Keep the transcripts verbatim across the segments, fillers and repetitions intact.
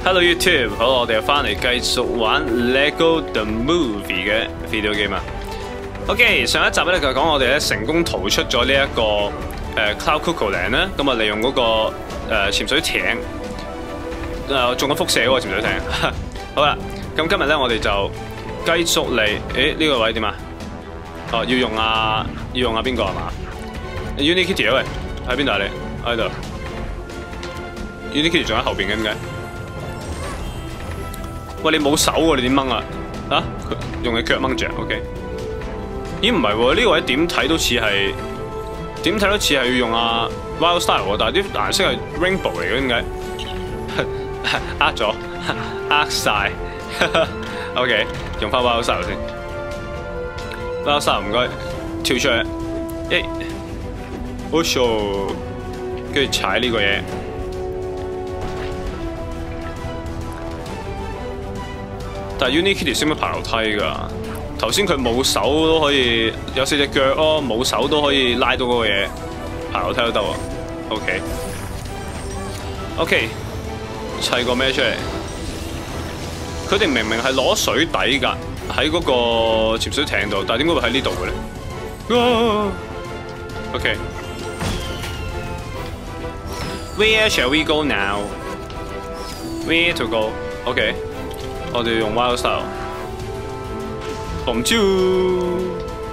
Hello YouTube， 好，我哋又翻嚟繼續玩 LEGO The Movie 嘅 video game 啊。OK， 上一集咧就講我哋咧成功逃出咗呢一個誒、呃、Cloud Cuckoo Land 啦，咁啊利用嗰、那個誒、呃、潛水艇誒中咗輻射嗰個潛水艇。好啦，咁今日咧我哋就繼續嚟，誒呢、這個位點啊？哦，要用啊，要用啊邊個係嘛 ？Unikitty 喂，喺邊度啊你？喺度。Unikitty 仲喺後邊嘅點解？喂，你冇手喎，你點掹啊？啊，佢用你腳掹著 ，OK。咦，唔係喎，呢個位點睇都似係，點睇都似係要用啊 Wild Style 喎，但係啲顏色係 Rainbow 嚟嘅，點解？呃咗，呃晒。OK， 用翻 Wild Style 先。Wild Style 唔該，跳出去，誒 ，push， 跟住踩呢個嘢。但係 Unikitty 識唔識爬樓梯㗎？頭先佢冇手都可以，有四隻腳咯，冇手都可以拉到嗰個嘢，爬樓梯都得喎。OK，OK， okay. okay. 砌個咩出嚟？佢哋明明係攞水底㗎，喺嗰個潛水艇度，但係點解會喺呢度嘅咧 ？OK，Where shall we go now? Where to go? OK。我哋用 Wild Style， bomb two。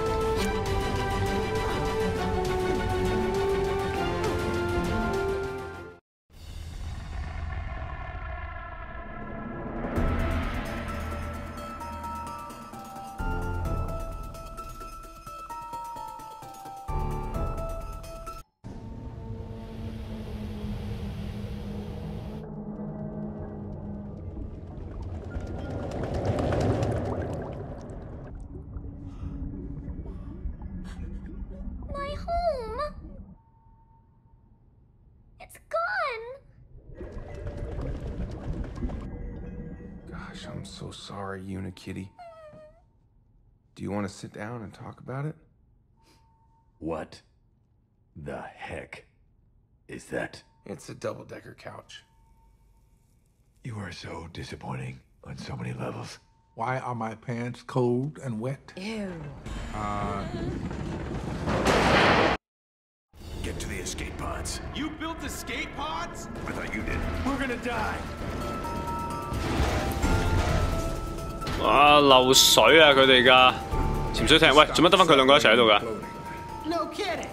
I'm so sorry, Unikitty. Do you want to sit down and talk about it? What the heck is that? It's a double-decker couch. You are so disappointing on so many levels. Why are my pants cold and wet? Ew. Uh... Get to the escape pods. You built escape pods? I thought you did. We're gonna die. 哇！漏水啊！佢哋㗎潛水艇，喂，做乜得翻佢兩個一齊喺度㗎？ No kidding.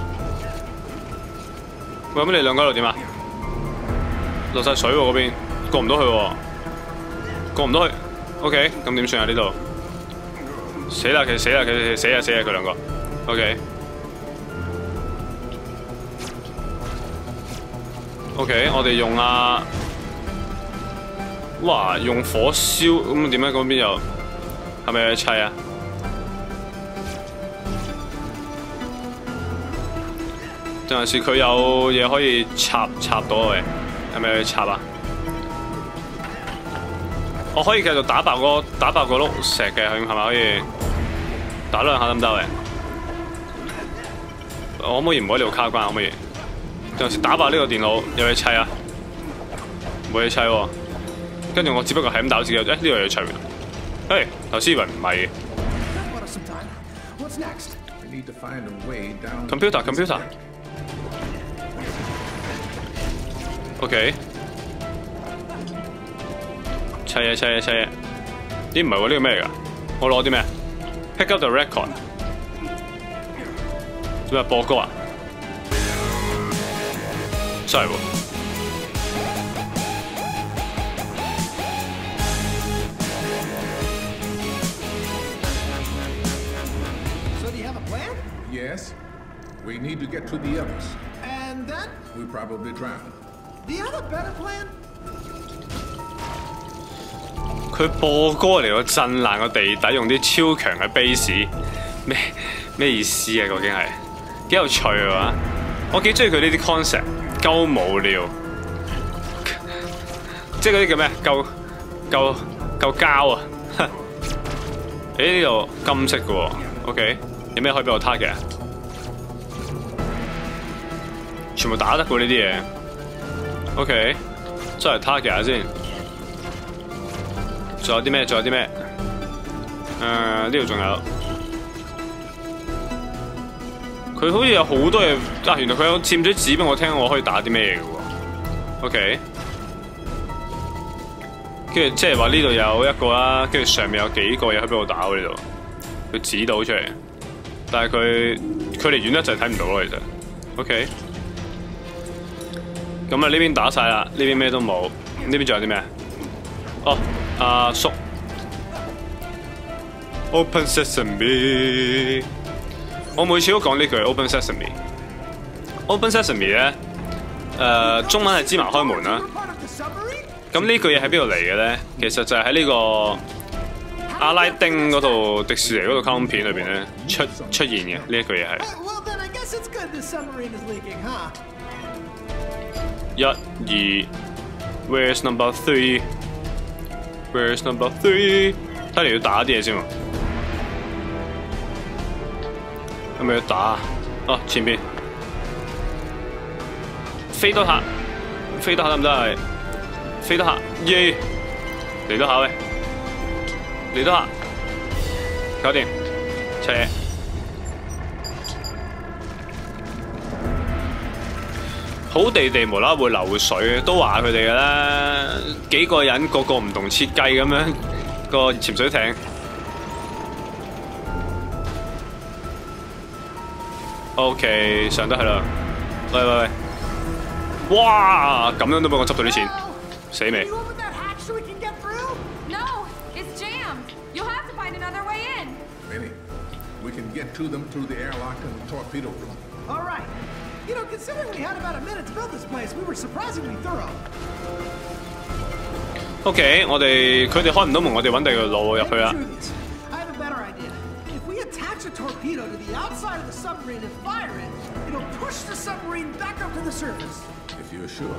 喂，咁你兩個喺度點啊？落晒水喎嗰邊，過唔到去喎，過唔到去。OK， 咁點算啊？呢度死啦！佢死啦！佢死啊死啊！佢兩個。OK。OK， 我哋用啊。哇！用火燒咁點解嗰邊又係咪有嘢砌啊？定係是佢有嘢可以插插到嘅？係咪有嘢插啊？我可以繼續打爆個打爆個碌石嘅，係咪可以打兩下得唔得嘅？我可唔可以唔喺呢度卡關？可唔可以？定係是打爆呢個電腦有嘢砌啊？冇嘢砌喎。跟住我只不過係咁打自己，誒呢度有砌喎，誒頭先以為唔係嘅。computer computer。OK。砌嘢砌嘢砌嘢。咦唔係喎，呢個咩嚟㗎？我攞啲咩 ？Pick up the record。做咩播歌啊？真係喎。 Yes, we need to get to the others. And then? We probably drown. The other better plan? 佢播歌嚟到震爛個地底，用啲超強嘅 bass， 咩咩意思啊？究竟係幾有趣啊！我幾中意佢呢啲 concept， 夠無聊，即係嗰啲叫咩？夠夠夠膠啊！誒呢度金色嘅喎 ，OK， 有咩可以俾我 target 啊？全部打得過呢啲嘢 ，OK， 真係 target 下先。 仲有啲咩？仲有啲咩？誒呢度仲有。佢好似有好多嘢啊！原來佢有佔咗紙俾我聽，我可以打啲咩嘢嘅喎。OK。跟住即係話呢度有一個啦，跟住上面有幾個嘢可以俾我打喎呢度。佢指到出嚟，但係佢距離遠得就睇唔到咯，其實。OK。咁啊呢邊打晒啦，呢邊咩都冇。呢邊仲有啲咩？哦，阿叔。Open Sesame。我每次都講呢句 Open Sesame。Open Sesame 咧，誒中文係芝麻開門啦。咁呢句嘢喺邊度嚟嘅咧？其實就係喺呢個阿拉丁嗰度迪士尼嗰度卡通片裏邊咧出出現嘅呢一句嘢係。一、二 ，Where's number three？Where's number three？ 睇嚟要打啲嘢先喎。係咪要打？哦，前邊飛多下，飛多下得唔得係？飛多下，耶！嚟多下喂，嚟多下，搞掂，扯。好地地無啦啦會流水，都話佢哋㗎啦，幾個人個個唔同設計咁樣個潛水艇。OK， 上得去啦！喂喂喂！哇，咁樣都俾我執到啲錢，死未？ Benny, we can get to them through the airlock and the torpedo room. All right. You know, considering we had about a minute to build this place, we were surprisingly thorough. OK， 我哋佢哋開唔到門，我哋揾第二條路入去啦。 I have a better idea. If we attach a torpedo to the outside of the submarine and fire it, it'll push the submarine back up to the surface. If you're sure.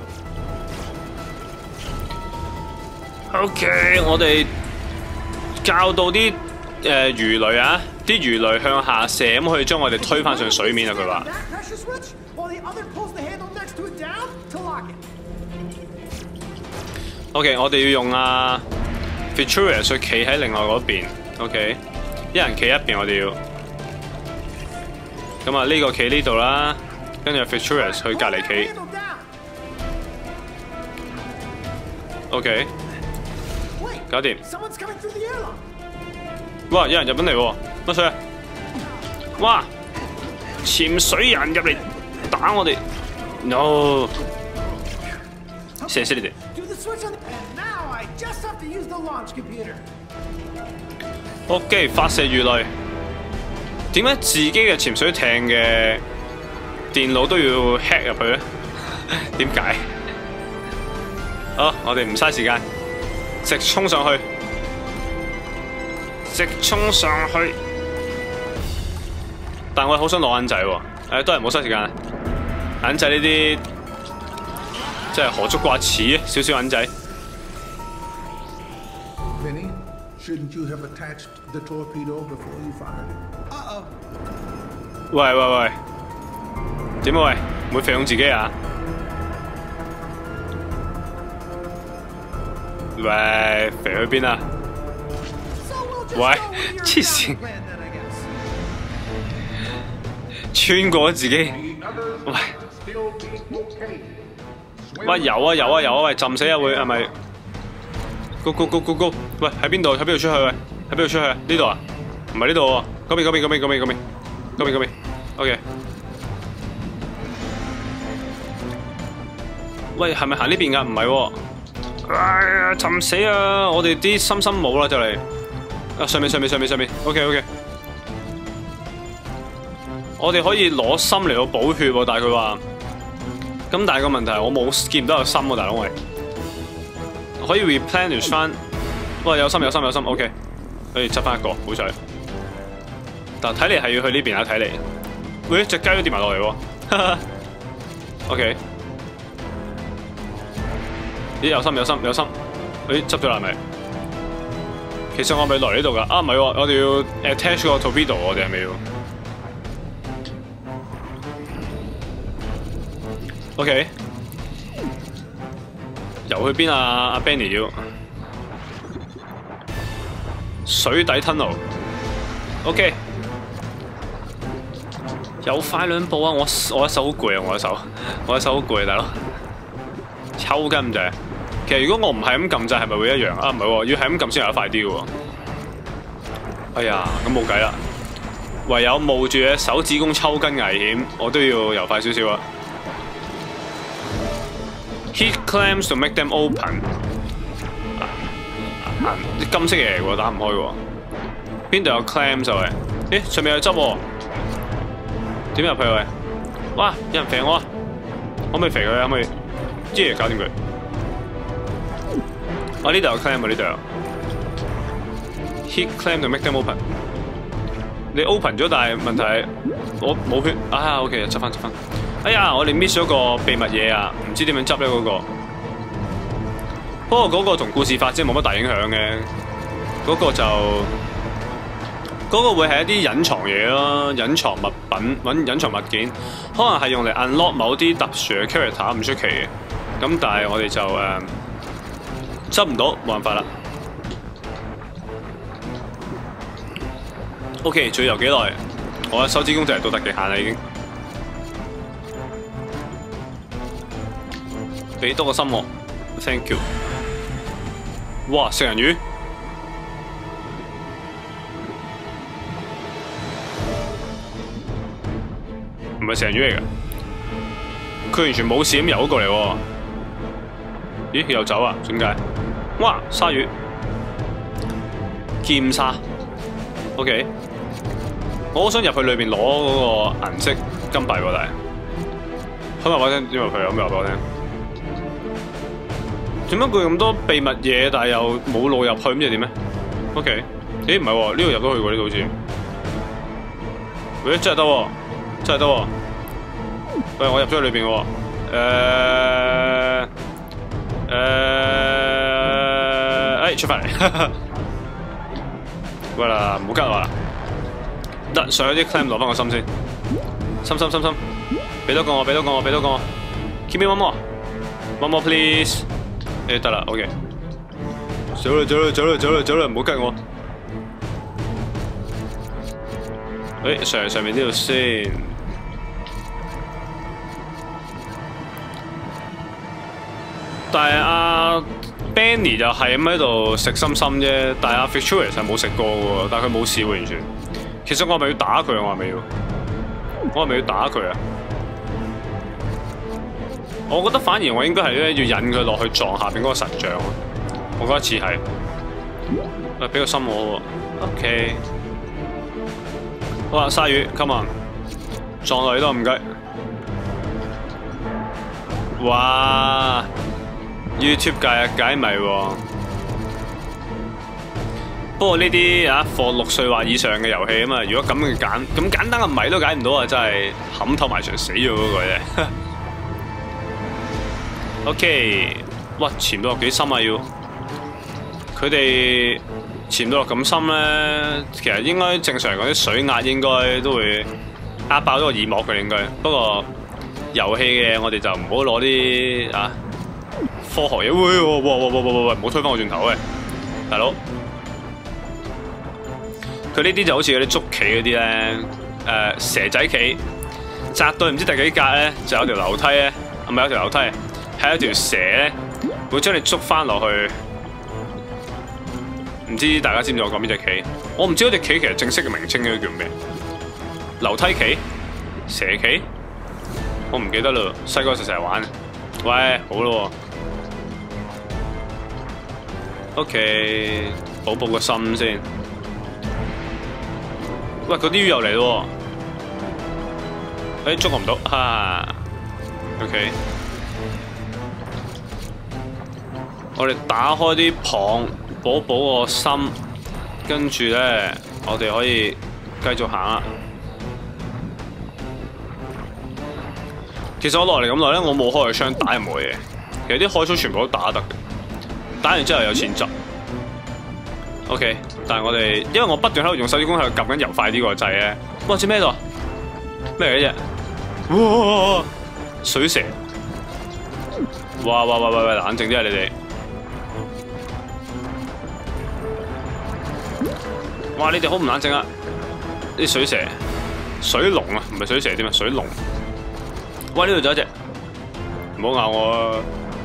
OK， 我哋教到啲誒魚雷啊，啲魚雷向下射，咁可以將我哋推返上水面啊！佢話。OK， 我哋要用啊 Victorious 去企喺另外嗰邊。OK， 一人企一邊，我哋要。咁啊，呢個企呢度啦，跟住 Victorious 去隔離企。OK， 搞掂。哇！有人入緊嚟喎，乜水啊？哇！潛水人入嚟打我哋 ，no！ 射死你哋！ OK， 發射魚雷。點解自己嘅潛水艇嘅電腦都要 hack 入去咧？點解？好，我哋唔嘥時間，直衝上去。直衝上去，但我好想攞銀仔喎，誒都係唔好嘥時間。銀仔呢啲即係何足掛齒，少少銀仔。 Benny, shouldn't you have attached the torpedo before you fired it? Uh-oh. 喂喂喂，點啊喂？唔會肥用自己啊？喂，肥去邊啊？喂，黐線，穿過自己，喂，喂有啊有啊有啊，喂浸死啊會係咪 ？Go go go go go！ 喂喺邊度？喺邊度出去？喂喺邊度出去？呢度啊？唔係呢度喎，嗰邊嗰邊嗰邊嗰邊嗰邊嗰邊嗰邊 ，OK。喂係咪行呢邊㗎？唔係喎，哎呀浸死啊！我哋啲心心冇啦就嚟。啊！上面上面上面上面 ，OK OK。我哋可以攞心嚟到補血喎，但係佢話，咁但係個問題係我冇見唔到有心喎，大佬喂。可以 replenish 翻，喂有心有心有心 ，OK。可以執翻一個，好彩。但睇嚟係要去呢邊啊，睇嚟。喂，隻雞都跌埋落嚟喎 ，OK。咦有心有心有心，誒執咗啦係咪？其實我咪來呢度㗎，啊唔係喎，我哋要 attach 個 torpedo， 我哋係咪要 ？OK， 游去邊啊？阿 Benny 要水底 tunnel。OK， 又快兩步啊！我我一手好攰啊！我一手，我一手好攰啊，大佬，抽筋咁滯。其實如果我唔係咁撳掣，係咪會一樣啊？唔係喎，要係咁撳先游得快啲嘅喎。哎呀，咁冇計啦，唯有冒住嘅手指公抽筋危險，我都要游快少少啊。Hit clamps to make them open。啲金色嘢嚟喎，打唔開喎。邊度有 clamps 就係？咦，上面有汁喎。點入去喂？哇！有人肥我，可唔可以肥佢？可唔可以？啲嘢搞掂佢。我呢度有 clamp 喎，呢度有。Hit clamp to make them open。你 open 咗，但係問題係我冇血啊 ！OK， 執翻執翻。哎呀，我哋 miss 咗個秘密嘢啊！唔知點樣執咧嗰個。不過嗰個同故事發展冇乜大影響嘅，嗰、嗰個就嗰、嗰個會係一啲隱藏嘢咯，隱藏物品揾隱藏物件，可能係用嚟 unlock 某啲特殊嘅 character 唔出奇嘅。咁但係我哋就誒執唔到，冇辦法啦。OK， 仲要游幾耐？我嘅手指公就係到達極限啦，已經。俾多個心我 ，thank you。哇！食人魚，唔係食人魚嚟㗎，佢完全冇事咁游咗過嚟喎。咦？又走啊？點解？哇！鯊魚，劍鯊 ，OK。我好想入去裏邊攞嗰個銀色金幣喎，但係，可唔可以話我聽？點入去啊？可唔可以話俾我聽？點解佢咁多秘密嘢，但係又冇路入去，咁即係點咧 ？OK， 咦唔係喎，呢度入到去喎，呢度好似。喂，真係得喎，真係得喎。喂，我入咗去裏邊喎。誒誒，哎，出翻嚟。喂啦，唔好吉我啦。得，上咗啲 clam 攞翻個心先。心心心心，俾多個我，俾多個我，俾多個我。Give me one more，one more please。誒得啦 ，OK。走啦走啦走啦走啦走啦，唔好跟我。誒上上面呢度先。但係阿 Benny 就係咁喺度食心心啫，但係阿 Victoria 係冇食過喎，但係佢冇事喎完全。其實我係咪要打佢啊？我係咪要？我係咪要打佢啊？我覺得反而我應該係咧要引佢落去撞下邊嗰個神像，我覺得似係。誒，俾個心我喎 ，OK。好啦，鯊魚 ，come on， 撞落去都唔該。哇 ！YouTube 界嘅解謎喎。不過呢啲啊，for 六歲或以上嘅遊戲啊嘛，如果咁嘅揀咁簡單嘅謎都解唔到啊，真係冚頭埋牆死咗嗰個啫。OK， 哇！潛到落幾深啊要？佢哋潛到落咁深咧，其實應該正常嚟講啲水壓應該都會壓爆咗個耳膜嘅應該。不過遊戲嘅我哋就唔好攞啲啊科學嘢。喂！哇哇哇哇哇！唔好推翻我轉頭喂，大佬。佢呢啲就好似嗰啲捉棋嗰啲咧，誒蛇仔棋，擲到唔知第幾格咧，就有條樓梯咧，係咪有條樓梯？係一條蛇咧，會將你捉翻落去。唔知大家知唔知我講邊隻棋？我唔知嗰隻棋其實正式嘅名稱應該叫咩？樓梯棋、蛇棋，我唔記得啦。細個就成日玩。喂，好咯。OK， 補補個心先。喂，嗰啲魚又嚟咯。誒，捉我唔到，哈。OK。我哋打開啲蚌，補補個心，跟住咧，我哋可以繼續行啦。其實我落嚟咁耐咧，我冇開個槍打任何嘢。其實啲海草全部都打得嘅，打完之後有錢執。OK， 但係我哋因為我不斷喺度用手指公喺度撳緊游快啲個掣咧。哇！知咩度？咩嚟嘅啫？哇！水蛇！哇哇哇哇喂！冷靜啲啊你哋！ 哇！你哋好唔冷靜啊！啲水蛇、水龍啊，唔係水蛇添啊，水龍。喂，呢度仲有一隻，唔好咬我啊！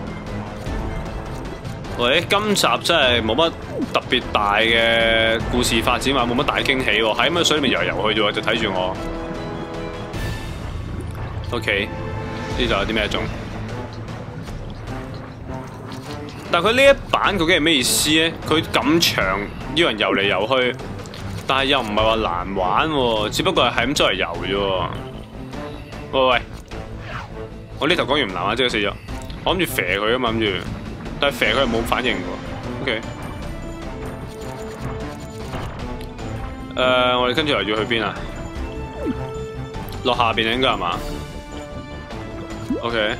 喂，今集真係冇乜特別大嘅故事發展嘛，冇乜大驚喜喎，喺咁水裏面游游去啫喎，就睇住我。OK， 呢度有啲咩種？但係佢呢一版究竟係咩意思咧？佢咁長要人游嚟游去，但係又唔係話難玩喎，只不過係係咁周圍游啫喎。喂喂，我呢頭講完唔難玩，即係死咗。我諗住射佢啊嘛，諗住。但係射佢係冇反應喎 ，OK。誒、呃，我哋跟住又要去邊啊？落下邊應該係嘛 ？OK。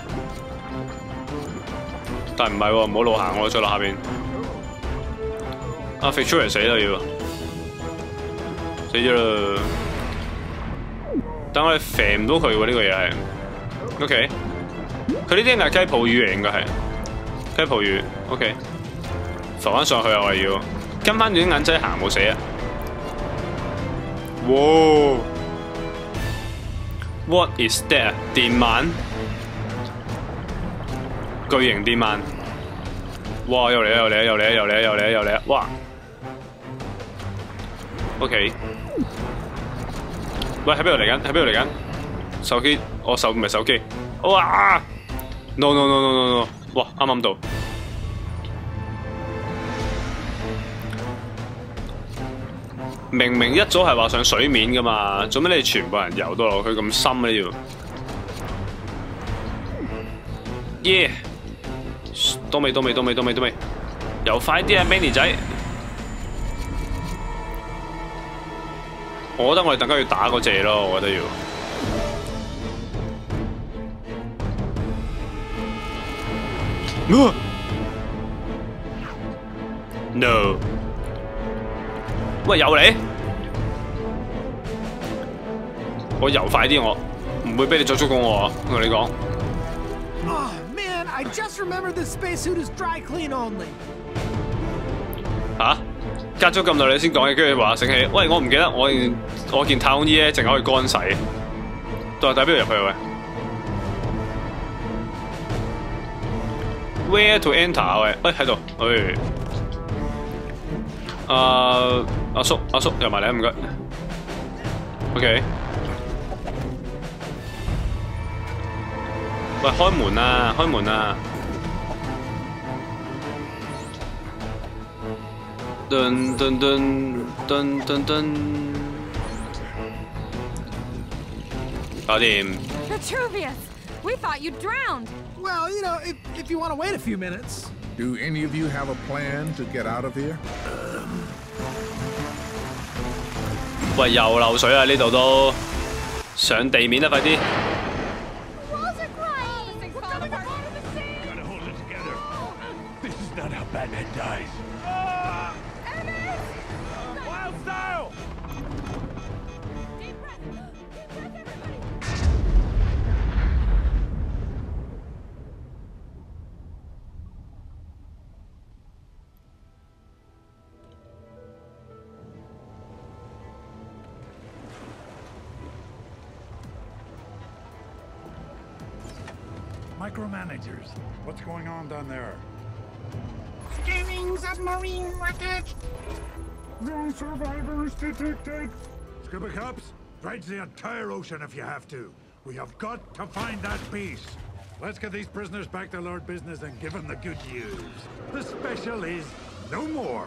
但係唔係喎，唔好路行，我再落下邊。啊，飛出嚟死啦要，死咗啦！但我哋射唔到佢喎，呢、這個嘢係 OK。佢呢啲係雞泡魚嚟，應該係。雞泡魚 ，OK， 浮翻上去啊！我哋要跟翻住啲銀仔行，冇死啊！哇 ！What is that？ 電鰻，巨型電鰻，哇！又嚟啊！又嚟啊！又嚟啊！又嚟啊！又嚟啊！又嚟啊！哇 ！OK， 喂，喺邊度嚟緊？喺邊度嚟緊？手機，我手唔係手機，哇 ！No no no no no no！哇！啱啱到，明明一早係話上水面噶嘛，做咩你全部人游到落去咁深咧要？耶！到未？到未？到未？到未？到未？游快啲啊 ，Manny 仔！我覺得我哋等間要打嗰隻咯，我覺得要。No！ 喂，又嚟！我游快啲，我唔會俾你再捉過我啊！我同你講。 Oh man, I just remembered this spacesuit is dry clean only. 吓？隔咗咁耐你先講嘢，跟住話醒起，喂，我唔記得我件我件太空衣咧，淨係可以乾洗。到底邊度入去喂？ Where to enter？ 喂，喂喺度，喂，啊阿叔阿叔入埋嚟唔該 ，OK。喂，開門啊，開門啊！噔噔噔噔噔噔，搞掂。 Vitruvius, we thought you drowned. Well, you know, if, if you want to wait a few minutes. Do any of you have a plan to get out of here? 喂，又漏水啊！呢度都上地面啦，快啲！ Walls are crying. We're coming apart of the sea. Gotta hold it together. This is not how Batman dies. Wild style! Deep breath. Deep breath, everybody. Micromanagers, what's going on down there? Scanning submarine wreckage. No survivors detected. Scuba cops, dredge the entire ocean if you have to. We have got to find that piece. Let's get these prisoners back to Lord Business and give them the good news. The special is no more.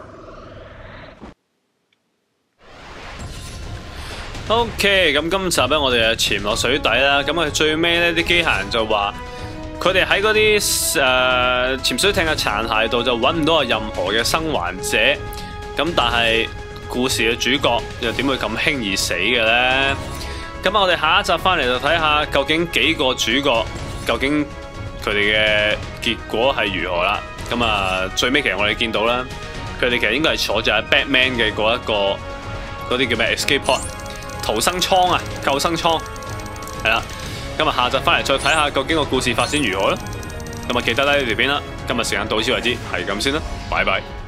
OK， 咁今集咧我哋就潛落水底啦。咁啊最尾咧啲機械人就話，佢哋喺嗰啲誒潛水艇嘅殘骸度就揾唔到任何嘅生還者。咁但係故事嘅主角又點會咁輕易死嘅咧？咁我哋下一集翻嚟就睇下究竟幾個主角究竟佢哋嘅結果係如何啦。咁啊最尾其實我哋見到啦，佢哋其實應該係坐住喺 Batman 嘅嗰一個嗰啲叫咩 escape pod。逃生艙啊，救生艙，係啦。今日下集翻嚟再睇下究竟個故事發展如何啦。咁啊記得啦呢條片啦。今日時間到此為止，係咁先啦，拜拜。